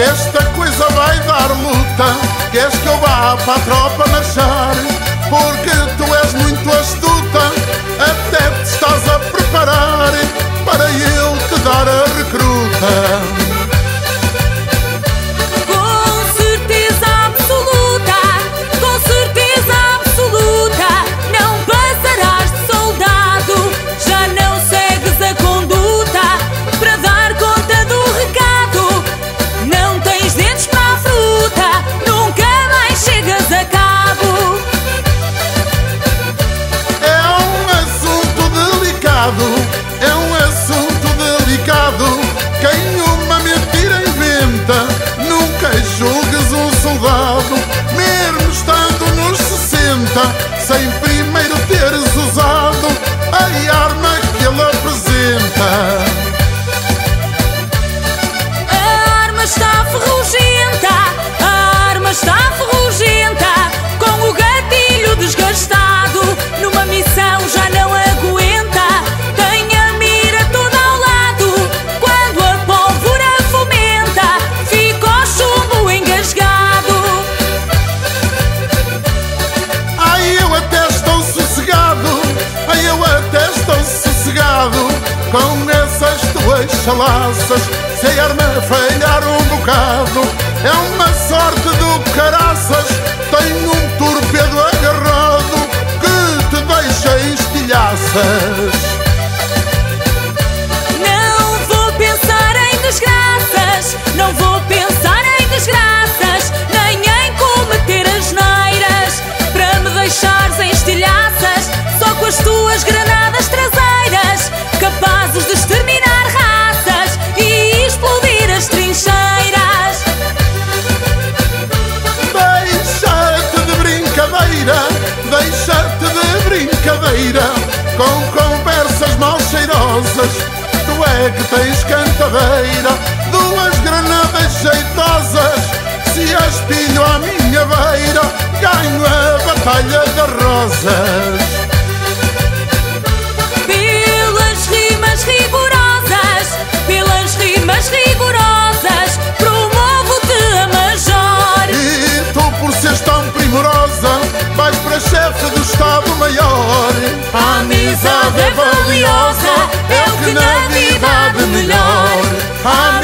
esta coisa vai dar luta. Queres que eu vá para a tropa marchar? Porque tu és muito astuta, até te estás a preparar para eu te dar a recruta. É um assunto delicado. Quem uma mentira inventa, nunca julgues um soldado, mesmo estando nos 60, sem primeiro teres usado a arma que ele apresenta. A arma está ferrugenta, a arma está ferrugenta, com o gatilho desgastado, numa missão já não aguenta. Com essas tuas chalaças, se a arma falhar um bocado, é uma sorte do caraças. Tenho um torpedo agarrado que te deixa em estilhaças. Não vou pensar em desgraças, não vou pensar em desgraças, nem em cometer asneiras para me deixares em estilhaças, só com as tuas granadas traseiras, capazes de exterminar raças e explodir as trincheiras. Deixa-te de brincadeira, deixa-te de brincadeira, com conversas mal cheirosas. Tu é que tens cantadeira, duas granadas jeitosas. Se as pilho à minha beira, ganho a batalha das rosas. Pelas rigorosas, promovo-te a major. E tu, por seres tão primorosa, vais para chefe do Estado-Maior. A amizade é valiosa, é o que na vida há de melhor.